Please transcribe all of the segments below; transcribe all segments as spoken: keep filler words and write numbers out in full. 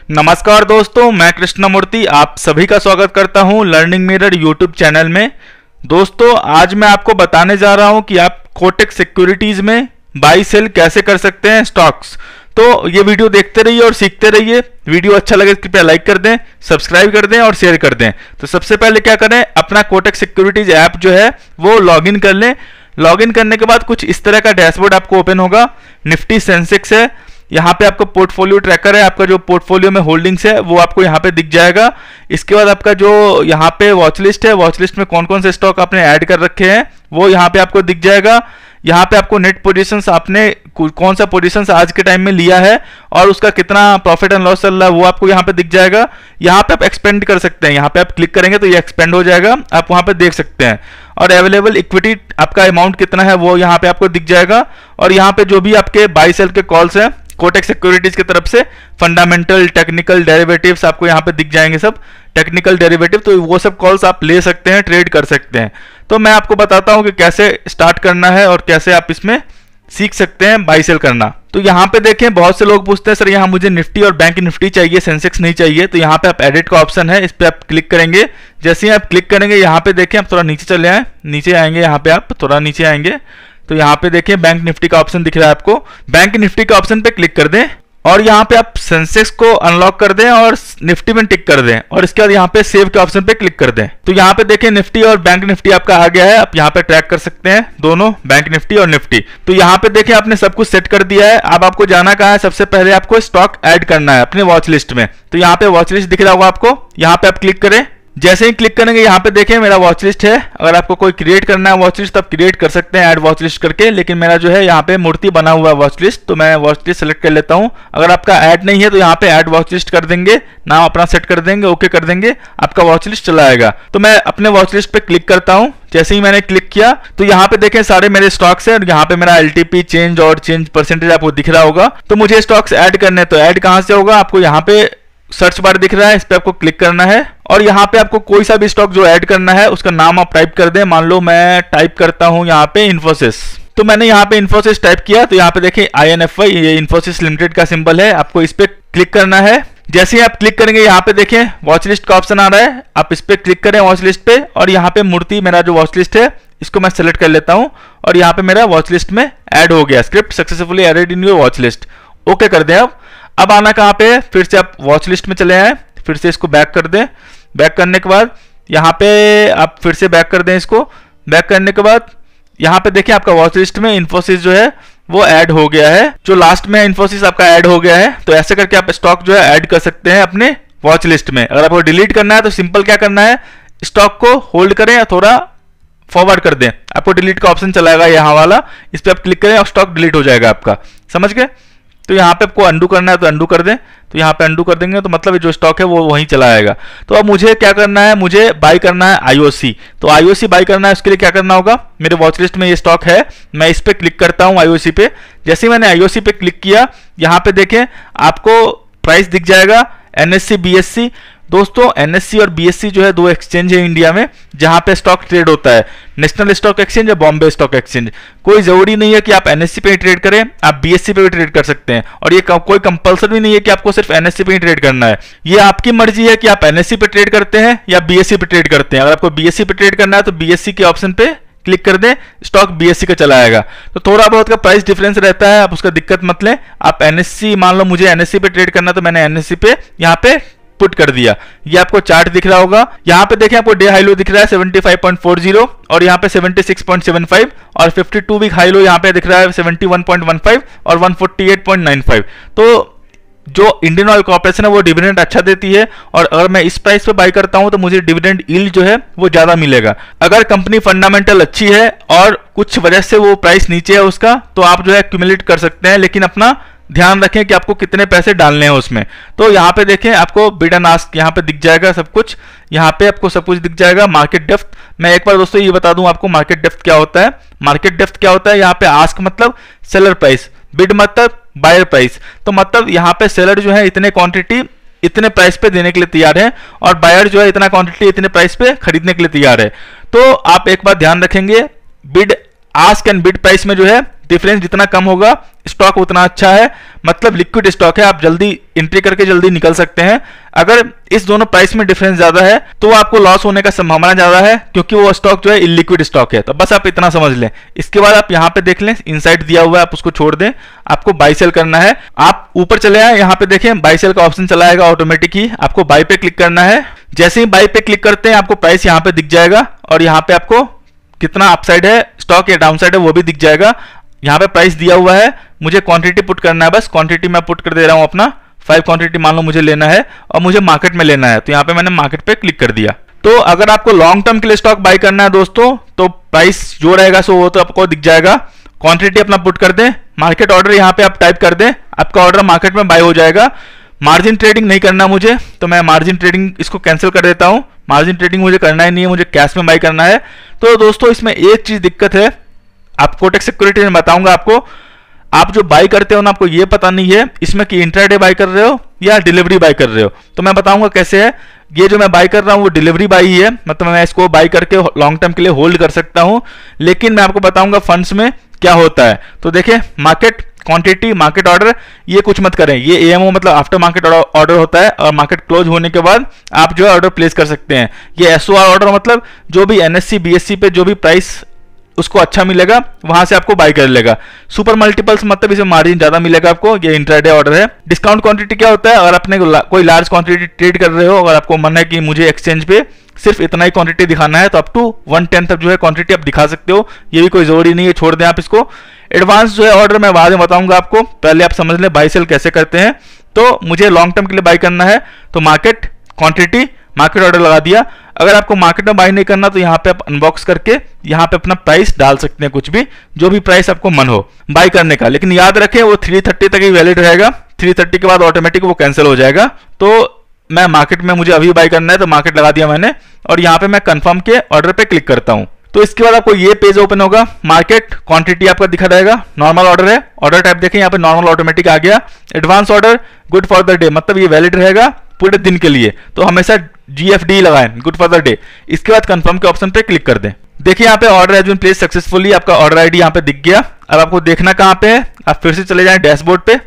नमस्कार दोस्तों, मैं कृष्णमूर्ति आप सभी का स्वागत करता हूं लर्निंग मिरर यूट्यूब चैनल में। दोस्तों आज मैं आपको बताने जा रहा हूं कि आप कोटक सिक्योरिटीज में बाई सेल कैसे कर सकते हैं स्टॉक्स। तो ये वीडियो देखते रहिए और सीखते रहिए। वीडियो अच्छा लगे कृपया लाइक कर दें, सब्सक्राइब कर दें और शेयर कर दें। तो सबसे पहले क्या करें, अपना कोटक सिक्योरिटीज ऐप जो है वो लॉगिन कर लें। लॉगिन करने के बाद कुछ इस तरह का डैशबोर्ड आपको ओपन होगा। निफ्टी सेंसेक्स है, यहाँ पे आपको पोर्टफोलियो ट्रैकर है, आपका जो पोर्टफोलियो में होल्डिंग्स है वो आपको यहाँ पे दिख जाएगा। इसके बाद आपका जो यहाँ पे वॉच लिस्ट है, वॉच लिस्ट में कौन कौन से स्टॉक आपने ऐड कर रखे हैं वो यहाँ पे आपको दिख जाएगा। यहाँ पे आपको नेट पोजीशंस आपने कौन सा पोजीशंस आज के टाइम में लिया है और उसका कितना प्रॉफिट एंड लॉस चल रहा है वो आपको यहाँ पे दिख जाएगा। यहाँ पे आप एक्सपेंड कर सकते हैं, यहाँ पे आप क्लिक करेंगे तो ये एक्सपेंड हो जाएगा, आप वहाँ पे देख सकते हैं। और अवेलेबल इक्विटी आपका अमाउंट कितना है वो यहाँ पे आपको दिख जाएगा। और यहाँ पे जो भी आपके बाई सेल के कॉल्स हैं कोटक सिक्योरिटीज की तरफ से, फंडामेंटल, टेक्निकल, डेरिवेटिव्स आपको यहाँ पे दिख जाएंगे, सब टेक्निकल डेरिवेटिव, तो वो सब कॉल्स आप ले सकते हैं, ट्रेड कर सकते हैं। तो मैं आपको बताता हूँ कि कैसे स्टार्ट करना है और कैसे आप इसमें सीख सकते हैं बाई सेल करना। तो यहाँ पे देखें, बहुत से लोग पूछते हैं सर यहाँ मुझे निफ्टी और बैंक निफ्टी चाहिए, सेंसेक्स नहीं चाहिए। तो यहाँ पे आप एडिट का ऑप्शन है, इस पे आप क्लिक करेंगे। जैसे ही आप क्लिक करेंगे यहाँ पे देखें, आप थोड़ा नीचे चले आए, नीचे आएंगे, यहाँ पे आप थोड़ा नीचे आएंगे तो यहाँ पे देखिए बैंक निफ्टी का ऑप्शन दिख रहा है आपको। बैंक निफ्टी का ऑप्शन पे क्लिक कर दें और यहाँ पे आप सेंसेक्स को अनलॉक कर दें और निफ्टी में टिक कर दें और इसके बाद यहाँ पे सेव के ऑप्शन पे क्लिक कर दें। तो यहाँ पे देखें निफ्टी और बैंक निफ्टी आपका आ गया है। आप यहाँ पे ट्रैक कर सकते हैं दोनों, बैंक निफ्टी और निफ्टी। तो यहाँ पे देखें आपने सब कुछ सेट कर दिया है। अब आपको जाना कहाँ है, सबसे पहले आपको स्टॉक ऐड करना है अपने वॉच लिस्ट में। तो यहाँ पे वॉच लिस्ट दिख रहा होगा आपको, यहाँ पे आप क्लिक करें। जैसे ही क्लिक करेंगे यहाँ पे देखें मेरा वॉच लिस्ट है। अगर आपको कोई क्रिएट करना है वॉच लिस्ट तो आप क्रिएट कर सकते हैं ऐड वॉच लिस्ट करके, लेकिन मेरा जो है यहाँ पे मूर्ति बना हुआ है वॉच लिस्ट, तो मैं वॉच लिस्ट सेलेक्ट कर लेता हूँ। अगर आपका ऐड नहीं है तो यहाँ पे ऐड वॉच लिस्ट कर देंगे, नाम अपना सेट कर देंगे, ओके कर देंगे, आपका वॉच लिस्ट चला आएगा। तो मैं अपने वॉच लिस्ट पे क्लिक करता हूँ। जैसे ही मैंने क्लिक किया तो यहाँ पे देखें सारे मेरे स्टॉक्स हैं और यहाँ पे मेरा एलटीपी चेंज और चेंज परसेंटेज आपको दिख रहा होगा। तो मुझे स्टॉक्स ऐड करने, तो ऐड कहाँ से होगा, आपको यहाँ पे सर्च बार दिख रहा है, इस पे आपको क्लिक करना है और यहाँ पे आपको कोई सा भी स्टॉक जो ऐड करना है उसका नाम आप टाइप कर दें। मान लो मैं टाइप करता हूँ यहाँ पे इन्फोसिस, तो मैंने यहाँ पे इन्फोसिस टाइप किया। तो यहाँ पे देखिए आई एन एफ आई, ये इन्फोसिस लिमिटेड का सिंबल है, आपको इस पे क्लिक करना है। जैसे ही आप क्लिक करेंगे यहाँ पे देखें वॉच लिस्ट का ऑप्शन आ रहा है, आप इस पे क्लिक करें वॉच लिस्ट पे और यहाँ पे मूर्ति मेरा जो वॉच लिस्ट है इसको मैं सेलेक्ट कर लेता हूँ और यहाँ पे मेरा वॉच लिस्ट में ऐड हो गया। Script successfully added in your watch list, okay कर दें। अब अब आना कहाँ पे, फिर से आप वॉच लिस्ट में चले आए, फिर से इसको बैक कर दें। बैक करने के बाद यहाँ पे आप फिर से बैक कर दें इसको। बैक करने के बाद यहाँ पे देखिए आपका वॉच लिस्ट में इन्फोसिस जो है वो ऐड हो गया है, जो लास्ट में इन्फोसिस आपका ऐड हो गया है। तो ऐसे करके आप स्टॉक जो है ऐड कर सकते हैं अपने वॉच लिस्ट में। अगर आपको डिलीट करना है तो सिंपल क्या करना है, स्टॉक को होल्ड करें या थोड़ा फॉरवर्ड कर दें, आपको डिलीट का ऑप्शन चलाएगा यहाँ वाला, इस पर आप क्लिक करें और स्टॉक डिलीट हो जाएगा आपका, समझ गए। तो यहाँ पे आपको अंडू करना है तो अंडू कर दें, तो यहाँ पे अंडू कर देंगे तो मतलब जो स्टॉक है वो वहीं चला आएगा। तो अब मुझे क्या करना है, मुझे बाई करना है आईओसी। तो आईओसी बाई करना है, उसके लिए क्या करना होगा, मेरे वॉच लिस्ट में ये स्टॉक है, मैं इस पे क्लिक करता हूँ आईओसी पे। जैसे ही मैंने आईओसी पे क्लिक किया यहाँ पे देखें आपको प्राइस दिख जाएगा एनएससी बीएससी। दोस्तों एनएससी और बीएससी जो है दो एक्सचेंज है इंडिया में जहां पे स्टॉक ट्रेड होता है, नेशनल स्टॉक एक्सचेंज या बॉम्बे स्टॉक एक्सचेंज। कोई जरूरी नहीं है कि आप एनएससी पे ही ट्रेड करें, आप बीएससी पे भी ट्रेड कर सकते हैं और ये कोई कंपलसरी नहीं है कि आपको सिर्फ एनएससी पे ही ट्रेड करना है। ये आपकी मर्जी है कि आप एनएससी पे ट्रेड करते हैं या बीएससी पे ट्रेड करते हैं। अगर आपको बीएससी पे ट्रेड करना है तो बीएससी के ऑप्शन पे क्लिक कर दें, स्टॉक बीएससी का चला आएगा। तो थोड़ा बहुत का प्राइस डिफरेंस रहता है, आप उसका दिक्कत मत लें। आप एनएससी, मान लो मुझे एनएससी पे ट्रेड करना तो मैंने एनएससी पे यहाँ पे पुट कर दिया। ये आपको चार्ट दिख रहा होगा, यहाँ पे देखें आपको डे हाई लो दिख रहा है seventy five point four zero और यहाँ पे seventy six point seven five और fifty two week high low यहाँ पे दिख रहा है seventy one point one five और one forty eight point nine five. तो जो इंडियन ऑयल कॉर्पोरेशन है वो डिविडेंड अच्छा देती है और अगर मैं इस प्राइस पे बाई करता हूं तो मुझे डिविडेंड यील्ड जो है वो ज्यादा मिलेगा। अगर कंपनी फंडामेंटल अच्छी है और कुछ वजह से वो प्राइस नीचे है उसका, तो आप जो है एक्यूमुलेट कर सकते हैं, लेकिन अपना ध्यान रखें कि आपको कितने पैसे डालने हैं उसमें। तो यहाँ पे देखें आपको बिड एंड आस्क यहाँ पे दिख जाएगा, सब कुछ यहाँ पे आपको सब कुछ दिख जाएगा। मार्केट डेप्थ, मैं एक बार दोस्तों ये बता दूं आपको मार्केट डेप्थ क्या होता है। मार्केट डेप्थ क्या होता है, यहाँ पे आस्क मतलब सेलर प्राइस, बिड मतलब बायर प्राइस। तो मतलब यहाँ पे सेलर जो है इतने क्वांटिटी इतने प्राइस पे देने के लिए तैयार है और बायर जो है इतना क्वांटिटी इतने प्राइस पे खरीदने के लिए तैयार है। तो आप एक बात ध्यान रखेंगे, bid ask and bid price में जो है डिफरेंस जितना कम होगा स्टॉक उतना अच्छा है, मतलब लिक्विड स्टॉक है, आप जल्दी एंट्री करके जल्दी निकल सकते हैं। अगर इस दोनों प्राइस में डिफरेंस ज्यादा है तो आपको लॉस होने का संभावना ज्यादा है, क्योंकि वो स्टॉक जो है इलिक्विड स्टॉक है। तो बस आप इतना समझ लें। इसके बाद आप यहाँ पे देख लें, इनसाइट दिया हुआ है, आप उसको छोड़ दें, आपको बाई सेल करना है। आप ऊपर चले आए, यहाँ पे देखें बाई सेल का ऑप्शन चला आएगा ऑटोमेटिक ही, आपको बाई पे क्लिक करना है। जैसे ही बाई पे क्लिक करते हैं आपको प्राइस यहाँ पे दिख जाएगा और यहाँ पे आपको कितना अपसाइड है स्टॉक या डाउनसाइड है वो भी दिख जाएगा। यहाँ पे प्राइस दिया हुआ है, मुझे क्वांटिटी पुट करना है, बस क्वांटिटी मैं पुट कर दे रहा हूँ अपना फाइव क्वांटिटी मान लो मुझे लेना है और मुझे मार्केट में लेना है, तो यहाँ पे मैंने मार्केट पे क्लिक कर दिया। तो अगर आपको लॉन्ग टर्म के लिए स्टॉक बाय करना है दोस्तों, तो प्राइस जो रहेगा सो वो तो आपको दिख जाएगा। क्वांटिटी अपना पुट कर दें, मार्केट ऑर्डर यहाँ पे आप टाइप कर दें, आपका ऑर्डर मार्केट में बाय हो जाएगा। मार्जिन ट्रेडिंग नहीं करना मुझे, तो मैं मार्जिन ट्रेडिंग इसको कैंसिल कर देता हूँ। मार्जिन ट्रेडिंग मुझे करना ही नहीं है, मुझे कैश में बाय करना है। तो दोस्तों इसमें एक चीज दिक्कत है, आप कोटक सिक्योरिटी में बताऊंगा आपको, आप जो बाय करते हो ना आपको ये पता नहीं है इसमें कि इंट्राडे बाय कर रहे हो या डिलीवरी बाय कर रहे हो। तो मैं बताऊंगा कैसे है। ये जो मैं बाय कर रहा हूँ वो डिलीवरी बाय ही है, मतलब मैं इसको बाय करके लॉन्ग टर्म के लिए होल्ड कर सकता हूँ, लेकिन मैं आपको बताऊंगा फंड्स में क्या होता है। तो देखिए मार्केट क्वांटिटी, मार्केट ऑर्डर, ये कुछ मत करें। ये एएमओ मतलब आफ्टर मार्केट ऑर्डर होता है और मार्केट क्लोज होने के बाद आप जो है ऑर्डर प्लेस कर सकते हैं। ये एसओआर ऑर्डर मतलब जो भी एनएससी बीएससी पे जो भी प्राइस उसको अच्छा मिलेगा वहां से आपको बाय कर लेगा। सुपर मल्टीपल्स मतलब इसमें मार्जिन ज्यादा मिलेगा आपको, ये इंट्राडे ऑर्डर है। डिस्काउंट क्वांटिटी क्या होता है, अगर आपने कोई लार्ज क्वांटिटी ट्रेड कर रहे हो, अगर आपको मन है कि मुझे एक्सचेंज पे सिर्फ इतना ही क्वांटिटी दिखाना है, तो अप टू वन टेंथ तक जो है क्वांटिटी आप दिखा सकते हो, ये भी कोई जरूरी नहीं है, छोड़ दें आप इसको। एडवांस जो है ऑर्डर मैं बाद में बताऊंगा आपको, पहले आप समझ लें बाय सेल कैसे करते हैं। तो मुझे लॉन्ग टर्म के लिए बाय करना है, तो मार्केट क्वांटिटी मार्केट ऑर्डर लगा दिया। अगर आपको मार्केट में बाय नहीं करना तो यहाँ पे आप अनबॉक्स करके यहाँ पे अपना प्राइस डाल सकते हैं, कुछ भी जो भी प्राइस आपको मन हो बाय करने का, लेकिन याद रखें वो थ्री थर्टी तक ही वैलिड रहेगा। थ्री थर्टी के बाद ऑटोमेटिक वो कैंसिल हो जाएगा। तो मैं मार्केट में मुझे अभी बाय करना है तो मार्केट लगा दिया मैंने और यहाँ पे मैं कंफर्म के ऑर्डर पे क्लिक करता हूँ। तो इसके बाद आपको ये पेज ओपन होगा, मार्केट क्वांटिटी आपका दिखा रहेगा, नॉर्मल ऑर्डर है, ऑर्डर टाइप देखें यहाँ पे नॉर्मल ऑटोमेटिक आ गया। Advance order good for the day, मतलब ये वैलिड रहेगा पूरे दिन के लिए, तो हमेशा जीएफडी लगाएं, गुड फॉर द डे। इसके बाद कंफर्म के ऑप्शन पे क्लिक कर दें। देखिए यहाँ पे order has been placed successfully, आपका ऑर्डर आईडी यहाँ पे दिख गया। अब आपको देखना कहाँ पे है, आप फिर से चले जाएं डैशबोर्ड पे।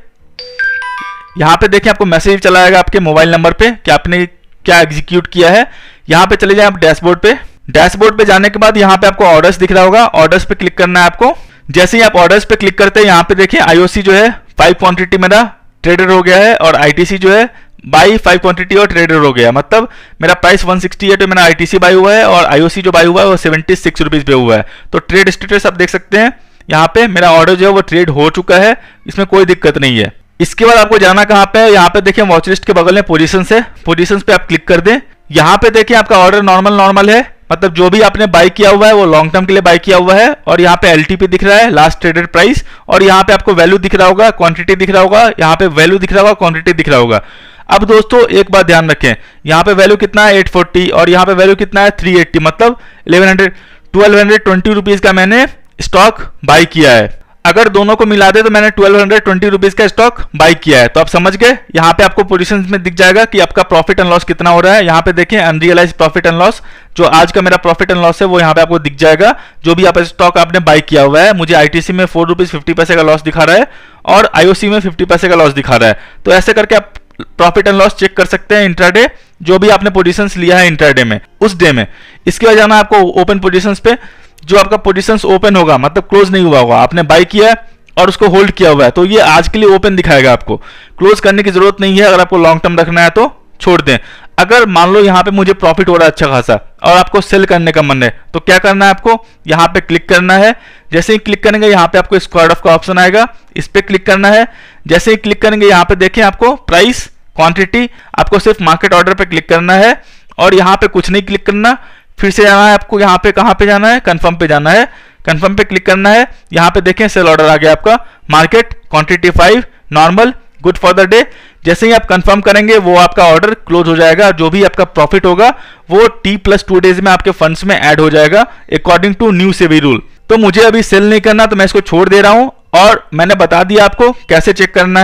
यहाँ पे देखिए आपको मैसेज चला आएगा आपके मोबाइल नंबर पे कि आपने क्या एग्जीक्यूट किया है। यहाँ पे चले जाएं आप डैशबोर्ड पे। डैशबोर्ड पे जाने के बाद यहाँ पे आपको ऑर्डर्स दिख रहा होगा, ऑर्डर्स पे क्लिक करना है आपको। जैसे ही आप ऑर्डर्स पे क्लिक करते हैं यहाँ पे देखिए आईओसी जो है फाइव क्वांटिटी मेरा ट्रेडेड हो गया है और आईटीसी जो है बाई फाइव क्वांटिटी और ट्रेडेड हो गया, मतलब मेरा प्राइस वन सिक्सटी है तो मेरा आईटीसी बाई हुआ है और आईओसी जो बाई हुआ है वो सेवेंटी सिक्स रुपीज पे हुआ है। तो ट्रेड स्टेटस आप देख सकते हैं यहाँ पे मेरा ऑर्डर जो है वो ट्रेड हो चुका है, इसमें कोई दिक्कत नहीं है। इसके बाद आपको जाना कहाँ पे है, यहाँ पे देखिए वॉच लिस्ट के बगल में पोजीशन है, पोजीशन पे आप क्लिक कर दें। यहाँ पे देखिए आपका ऑर्डर नॉर्मल नॉर्मल है, मतलब जो भी आपने बाय किया हुआ है वो लॉन्ग टर्म के लिए बाय किया हुआ है। और यहाँ पे एलटीपी दिख रहा है, लास्ट ट्रेडेड प्राइस, और यहाँ पे आपको वैल्यू दिख रहा होगा, क्वांटिटी दिख रहा होगा, यहाँ पे वैल्यू दिख रहा होगा, क्वांटिटी दिख रहा होगा। अब दोस्तों एक बात ध्यान रखें, यहाँ पे वैल्यू कितना है एट फोर्टी और यहाँ पे वैल्यू कितना है थ्री एट्टी, मतलब eleven hundred twelve hundred twenty rupees का मैंने स्टॉक बाय किया है। अगर दोनों को मिला दे तो मैंने ट्वेल्व हंड्रेड ट्वेंटी रुपीज का स्टॉक बाय किया है। तो आप समझ गए, यहाँ पे आपको पोजीशंस में दिख जाएगा कि आपका प्रॉफिट एंड लॉस कितना हो रहा है। यहाँ पे देखें अनरियलाइज प्रॉफिट एंड लॉस, जो आज का मेरा प्रॉफिट एंड लॉस है वो यहाँ पे आपको दिख जाएगा। जो भी आप स्टॉक आपने बाय किया हुआ है, मुझे आईटीसी में फोर रुपीज फिफ्टी पैसे का लॉस दिखा रहा है और आईओसी में फिफ्टी पैसे का लॉस दिखा रहा है। तो ऐसे करके आप प्रॉफिट एंड लॉस चेक कर सकते हैं इंट्राडे, जो भी आपने पोजीशंस लिया है इंट्राडे में उस डे में। इसके बाद जाना आपको ओपन पोजीशंस पे, जो आपका पोजीशंस ओपन होगा मतलब क्लोज नहीं हुआ होगा, आपने बाय किया है और उसको होल्ड किया हुआ है तो ये आज के लिए ओपन दिखाएगा, आपको क्लोज करने की जरूरत नहीं है। अगर आपको लॉन्ग टर्म रखना है तो छोड़ दें। अगर मान लो यहाँ पे मुझे प्रॉफिट हो रहा है अच्छा खासा और आपको सेल करने का मन है तो क्या करना है, आपको यहाँ पे क्लिक करना है। जैसे ही क्लिक करेंगे यहाँ पे आपको स्क्वायर ऑफ का ऑप्शन आएगा, इस पे क्लिक करना है। जैसे ही क्लिक करेंगे यहाँ पे देखें आपको प्राइस क्वांटिटी, आपको सिर्फ मार्केट ऑर्डर पे क्लिक करना है और यहाँ पे कुछ नहीं क्लिक करना। फिर से जाना है आपको, यहाँ पे कहाँ पे जाना है, कंफर्म पे जाना है। कंफर्म पे क्लिक करना है, यहाँ पे देखें सेल ऑर्डर आ गया आपका, market quantity five, normal, good for the day. जैसे ही आप कंफर्म करेंगे वो आपका ऑर्डर क्लोज हो जाएगा। जो भी आपका प्रॉफिट होगा वो टी प्लस टू डेज में आपके फंड्स में ऐड हो जाएगा according to new SEBI rule. तो मुझे अभी सेल नहीं करना तो मैं इसको छोड़ दे रहा हूं और मैंने बता दिया आपको कैसे चेक करना है।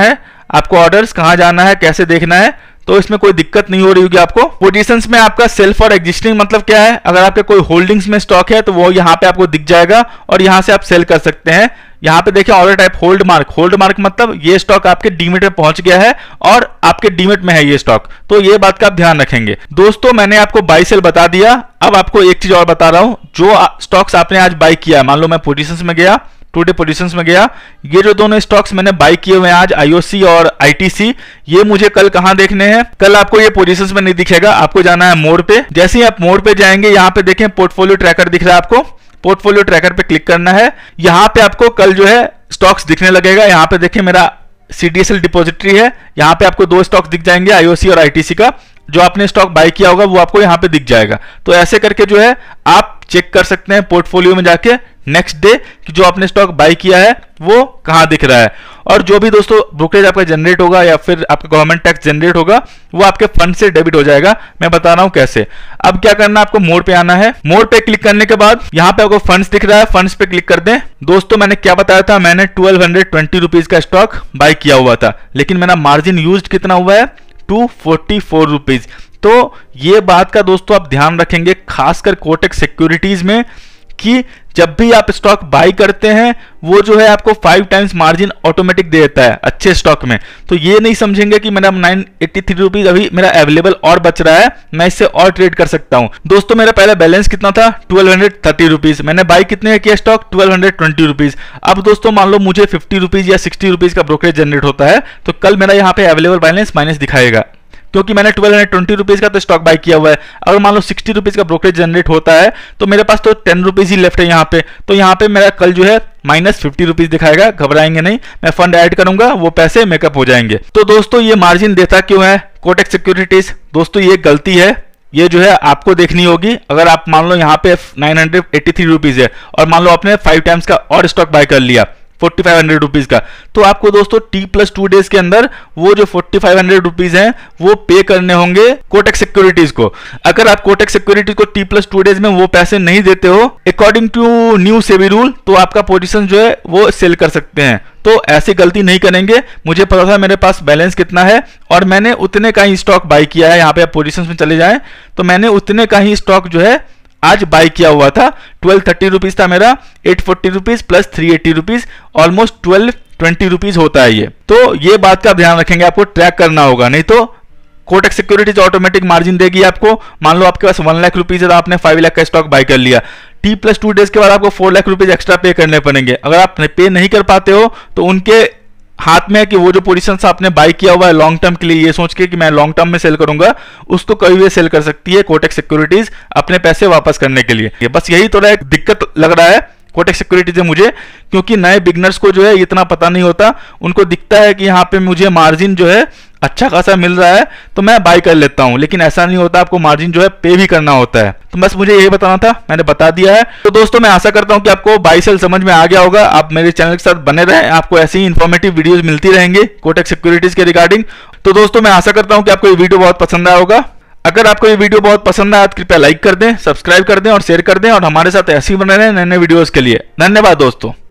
आपको ऑर्डर्स कहाँ जाना है, कैसे देखना है, तो इसमें कोई दिक्कत नहीं हो रही होगी आपको। पोजीशंस में आपका सेल्फ और एग्जिस्टिंग मतलब क्या है, अगर आपके कोई होल्डिंग्स में स्टॉक है तो वो यहाँ पे आपको दिख जाएगा और यहाँ से आप सेल कर सकते हैं। यहाँ पे देखिए order type hold mark, hold mark मतलब ये स्टॉक आपके डीमेट में पहुंच गया है और आपके डीमेट में है ये स्टॉक, तो ये बात का आप ध्यान रखेंगे। दोस्तों मैंने आपको बाई सेल बता दिया, अब आपको एक चीज और बता रहा हूं, जो स्टॉक्स आपने आज बाई किया, मान लो मैं पोजीशंस में गया, टुडे पोजीशंस में गया, ये जो दोनों स्टॉक्स मैंने बाई किए हुए हैं आज, आईओसी और आईटीसी, ये मुझे कल कहां देखने हैं, कल आपको ये पोजीशंस में नहीं दिखेगा, आपको जाना है मोड पे। जैसे ही आप मोड पे जाएंगे यहाँ पे देखें पोर्टफोलियो ट्रैकर दिख रहा है आपको, पोर्टफोलियो ट्रैकर पे क्लिक करना है, यहां पे आपको कल जो है स्टॉक्स दिखने लगेगा। यहां पे देखिए मेरा सीडीएसएल डिपॉजिटरी है, यहां पे आपको दो स्टॉक्स दिख जाएंगे आईओसी और आईटीसी का, जो आपने स्टॉक बाय किया होगा वो आपको यहां पे दिख जाएगा। तो ऐसे करके जो है आप चेक कर सकते हैं पोर्टफोलियो में जाके नेक्स्ट डे कि जो आपने स्टॉक बाय किया है वो कहां दिख रहा है। और जो भी दोस्तों ब्रोकरेज आपका जनरेट होगा या फिर आपका गवर्नमेंट टैक्स जनरेट होगा वो आपके फंड से डेबिट हो जाएगा। मैं बता रहा हूं कैसे। अब क्या करना है, आपको मोड पे आना है, मोड पे क्लिक करने के बाद यहां पे आपको फंड्स दिख रहा है, फंड्स पे क्लिक कर दें। दोस्तों मैंने क्या बताया था, मैंने ट्वेल्व हंड्रेड ट्वेंटी रुपीज का स्टॉक बाय किया हुआ था, लेकिन मेरा मार्जिन यूज कितना हुआ है, टू फोर्टी फोर रुपीज। तो ये बात का दोस्तों आप ध्यान रखेंगे खासकर कोटक सिक्योरिटीज में कि जब भी आप स्टॉक बाई करते हैं वो जो है आपको फाइव टाइम्स मार्जिन ऑटोमेटिक दे देता है अच्छे स्टॉक में। तो ये नहीं समझेंगे कि मेरा नाइन एट्टी थ्री रुपीज अभी मेरा अवेलेबल और बच रहा है, मैं इससे और ट्रेड कर सकता हूं। दोस्तों मेरा पहला बैलेंस कितना था, ट्वेल्व हंड्रेड थर्टी रुपीज, मैंने बाई कितने किया stock, twelve hundred twenty rupees. अब दोस्तों मान लो मुझे फिफ्टी रुपीज या सिक्सटी रुपीज का ब्रोकरेज जनरेट होता है तो कल मेरा यहाँ पे अवेलेबल बैलेंस माइनस दिखाएगा, क्योंकि मैंने ट्वेल्व हंड्रेड ट्वेंटी रुपीज का तो स्टॉक बाय किया हुआ है। अगर मान लो सिक्सटी रुपीज का ब्रोकरेज जनरेट होता है तो मेरे पास तो टेन रुपीज ही लेफ्ट है यहाँ पे, तो यहाँ पे मेरा कल जो है माइनस फिफ्टी रुपीज दिखाएगा। घबराएंगे नहीं, मैं फंड ऐड करूंगा वो पैसे मेकअप हो जाएंगे। तो दोस्तों ये मार्जिन देता क्यों है कोटक सिक्योरिटीज, दोस्तों ये गलती है, ये जो है आपको देखनी होगी। अगर आप मान लो यहाँ पे nine hundred eighty three rupees है और मान लो आपने फाइव टाइम्स का और स्टॉक बाय कर लिया फोर्टी फाइव हंड्रेड रुपीज का, तो आपको दोस्तों टी प्लस टू डेज के अंदर वो जो फोर्टी फाइव हंड्रेड रुपीज हैं वो पे करने होंगे कोटक सिक्योरिटीज को। अगर आप कोटक सिक्योरिटीज को टी प्लस टू डेज में वो पैसे नहीं देते हो according to new SEBI rule, तो आपका पोजीशन जो है वो सेल कर सकते हैं। तो ऐसी गलती नहीं करेंगे। मुझे पता था मेरे पास बैलेंस कितना है और मैंने उतने का ही स्टॉक बाय किया है। यहाँ पे आप पोजीशन में चले जाएं तो मैंने उतने का ही स्टॉक जो है आज बाय किया हुआ था। ट्वेल्व थर्टी रुपीज था मेरा, eight forty rupees plus three eighty rupees, almost twelve twenty rupees होता है ये। तो ये बात का ध्यान रखेंगे, आपको ट्रैक करना होगा, नहीं तो कोटक सिक्योरिटीज ऑटोमेटिक मार्जिन देगी आपको। मान लो आपके पास वन लाख रुपीज है, आपने फाइव लाख का स्टॉक बाय कर लिया, टी प्लस टू डेज के बाद आपको फोर लाख रुपीज एक्स्ट्रा पे करने पड़ेंगे। अगर आप पे नहीं कर पाते हो तो उनके हाथ में है कि वो जो पोजीशन आपने बाय किया हुआ है लॉन्ग टर्म के लिए, ये सोच के कि मैं लॉन्ग टर्म में सेल करूंगा, उसको कभी भी सेल कर सकती है कोटक सिक्योरिटीज अपने पैसे वापस करने के लिए। बस यही थोड़ा एक दिक्कत लग रहा है कोटक सिक्योरिटीज है मुझे, क्योंकि नए बिगनर्स को जो है इतना पता नहीं होता। उनको दिखता है कि यहाँ पे मुझे मार्जिन जो है अच्छा खासा मिल रहा है तो मैं बाय कर लेता हूं, लेकिन ऐसा नहीं होता, आपको मार्जिन जो है पे भी करना होता है। तो बस मुझे यही बताना था, मैंने बता दिया है। तो दोस्तों मैं आशा करता हूं कि आपको बाय सेल समझ में आ गया होगा। आप मेरे चैनल के साथ बने रहें, आपको ऐसी ही इंफॉर्मेटिव वीडियोस मिलती रहेंगे कोटक सिक्योरिटीज के रिगार्डिंग। तो दोस्तों मैं आशा करता हूं कि आपको ये वीडियो बहुत पसंद आया होगा। अगर आपको ये वीडियो बहुत पसंद आया तो कृपया लाइक कर दें, सब्सक्राइब कर दें और शेयर कर दें, और हमारे साथ ऐसे ही बने रहें नए नए वीडियोस के लिए। धन्यवाद दोस्तों।